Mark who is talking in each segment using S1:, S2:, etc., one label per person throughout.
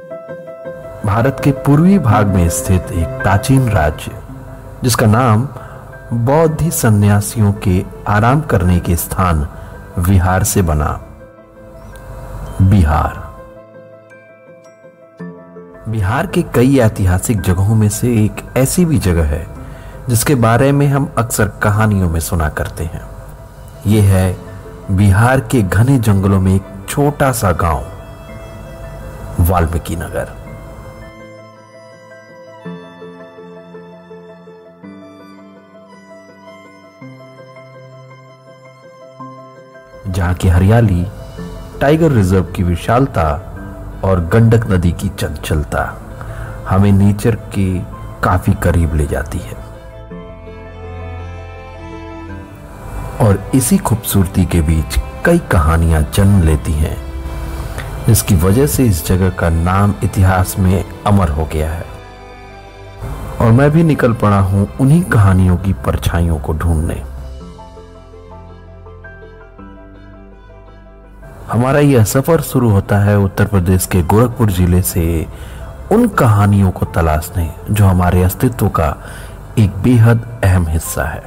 S1: भारत के पूर्वी भाग में स्थित एक प्राचीन राज्य जिसका नाम बौद्ध सन्यासियों के आराम करने के स्थान विहार से बना। बिहार के कई ऐतिहासिक जगहों में से एक ऐसी भी जगह है जिसके बारे में हम अक्सर कहानियों में सुना करते हैं। यह है बिहार के घने जंगलों में एक छोटा सा गांव, वाल्मीकि नगर। जहां की हरियाली, टाइगर रिजर्व की विशालता और गंडक नदी की चंचलता हमें नेचर के काफी करीब ले जाती है। और इसी खूबसूरती के बीच कई कहानियां जन्म लेती हैं, जिसकी वजह से इस जगह का नाम इतिहास में अमर हो गया है। और मैं भी निकल पड़ा हूं उन्हीं कहानियों की परछाइयों को ढूंढने। हमारा यह सफर शुरू होता है उत्तर प्रदेश के गोरखपुर जिले से, उन कहानियों को तलाशने जो हमारे अस्तित्व का एक बेहद अहम हिस्सा है।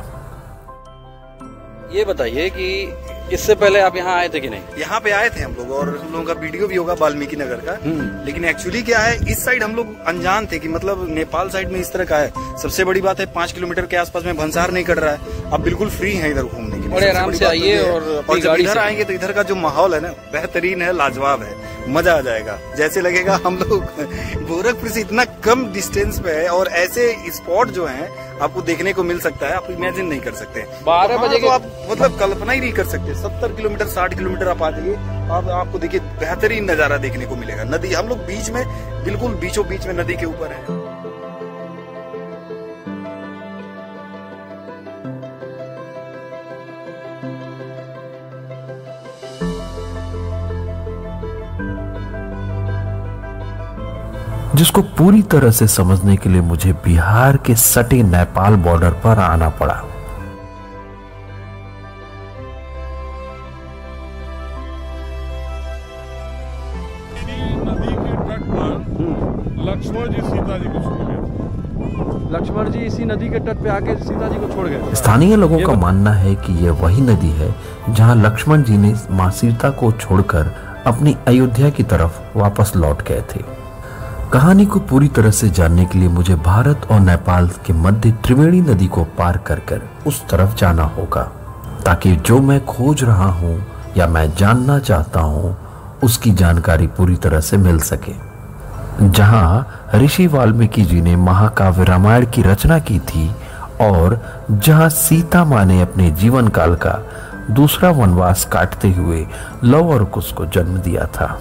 S2: ये बताइए कि इससे पहले आप यहाँ आए थे कि नहीं?
S3: यहाँ पे आए थे हम लोग, और हम लोगों का वीडियो भी होगा वाल्मीकि नगर का। लेकिन एक्चुअली क्या है, इस साइड हम लोग अनजान थे कि मतलब नेपाल साइड में इस तरह का है। सबसे बड़ी बात है 5 किलोमीटर के आसपास में भंसार नहीं कट रहा है। अब बिल्कुल फ्री है इधर घूमने के लिए,
S2: बड़े आराम से आइए। और
S3: जब इधर आएंगे तो इधर का जो माहौल है ना, बेहतरीन है, लाजवाब है, मजा आ जाएगा। जैसे लगेगा हम लोग गोरखपुर से इतना कम डिस्टेंस पे है, और ऐसे स्पॉट जो है आपको देखने को मिल सकता है, आप इमेजिन नहीं कर सकते।
S2: 12 बजे
S3: तो आप मतलब कल्पना ही नहीं कर सकते। 70 किलोमीटर 60 किलोमीटर आप आ जाइए, आपको देखिए बेहतरीन नजारा देखने को मिलेगा। नदी, हम लोग बीच में, बिल्कुल बीचों बीच में नदी के ऊपर है।
S1: जिसको पूरी तरह से समझने के लिए मुझे बिहार के सटे नेपाल बॉर्डर पर आना पड़ा।
S4: नदी के तट पर लक्ष्मण जी सीता जी को छोड़ गए।
S2: लक्ष्मण जी इसी नदी के तट पे आके सीता जी को छोड़ गए।
S1: स्थानीय लोगों का मानना है कि यह वही नदी है जहां लक्ष्मण जी ने मां सीता को छोड़कर अपनी अयोध्या की तरफ वापस लौट गए थे। कहानी को पूरी तरह से जानने के लिए मुझे भारत और नेपाल के मध्य त्रिवेणी नदी को पार कर उस तरफ जाना होगा, ताकि जो मैं खोज रहा हूं या मैं जानना चाहता हूं उसकी जानकारी पूरी तरह से मिल सके। जहां ऋषि वाल्मीकि जी ने महाकाव्य रामायण की रचना की थी, और जहां सीता मां ने अपने जीवन काल का दूसरा वनवास काटते हुए लव और कुश को जन्म दिया था।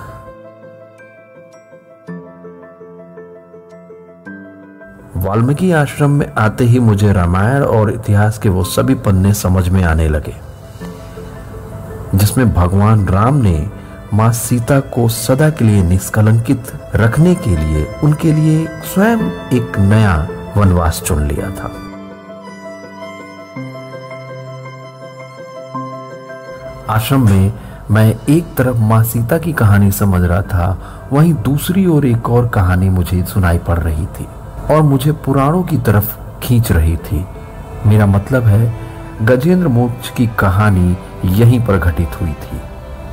S1: वाल्मीकि आश्रम में आते ही मुझे रामायण और इतिहास के वो सभी पन्ने समझ में आने लगे, जिसमें भगवान राम ने मां सीता को सदा के लिए निष्कलंकित रखने के लिए उनके लिए स्वयं एक नया वनवास चुन लिया था। आश्रम में मैं एक तरफ मां सीता की कहानी समझ रहा था, वहीं दूसरी ओर एक और कहानी मुझे सुनाई पड़ रही थी और मुझे पुराणों की तरफ खींच रही थी। मेरा मतलब है गजेंद्र मोक्ष की कहानी यहीं पर घटित हुई थी।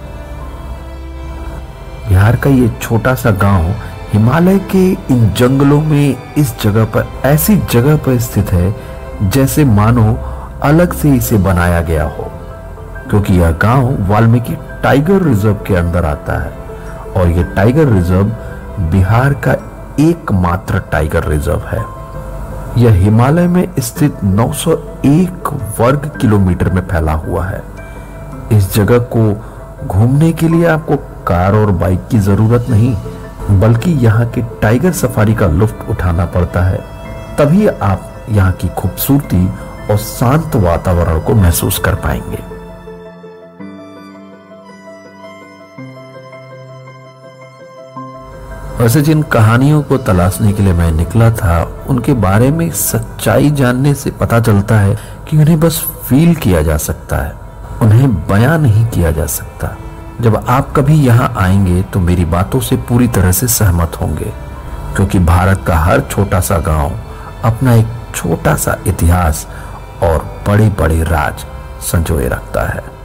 S1: बिहार का ये छोटा सा गांव हिमालय के इन जंगलों में इस जगह पर, ऐसी जगह पर स्थित है जैसे मानो अलग से इसे बनाया गया हो, क्योंकि यह गांव वाल्मीकि टाइगर रिजर्व के अंदर आता है, और यह टाइगर रिजर्व बिहार का एकमात्र टाइगर रिजर्व है। यह हिमालय में स्थित 901 वर्ग किलोमीटर में फैला हुआ है। इस जगह को घूमने के लिए आपको कार और बाइक की जरूरत नहीं, बल्कि यहाँ के टाइगर सफारी का लुत्फ उठाना पड़ता है। तभी आप यहाँ की खूबसूरती और शांत वातावरण को महसूस कर पाएंगे। वैसे जिन कहानियों को तलाशने के लिए मैं निकला था, उनके बारे में सच्चाई जानने से पता चलता है कि उन्हें बस फील किया जा सकता है, उन्हें बयां नहीं किया जा सकता। जब आप कभी यहाँ आएंगे तो मेरी बातों से पूरी तरह से सहमत होंगे, क्योंकि भारत का हर छोटा सा गांव अपना एक छोटा सा इतिहास और बड़े बड़े राज संजोए रखता है।